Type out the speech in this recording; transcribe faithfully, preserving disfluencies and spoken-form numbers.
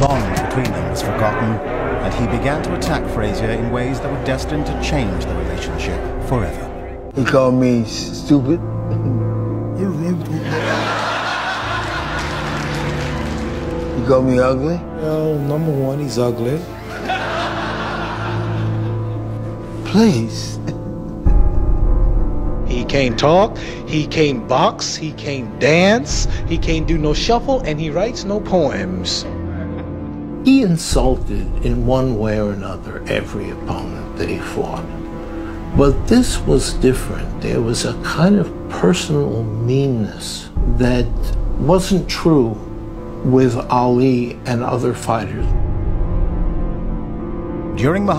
bond between them was forgotten, and he began to attack Frazier in ways that were destined to change the relationship forever. He called me stupid. He called me ugly. Well, number one, he's ugly. Please. He can't talk, he can't box, he can't dance, he can't do no shuffle, and he writes no poems. He insulted in one way or another every opponent that he fought. But this was different. There was a kind of personal meanness that wasn't true with Ali and other fighters. During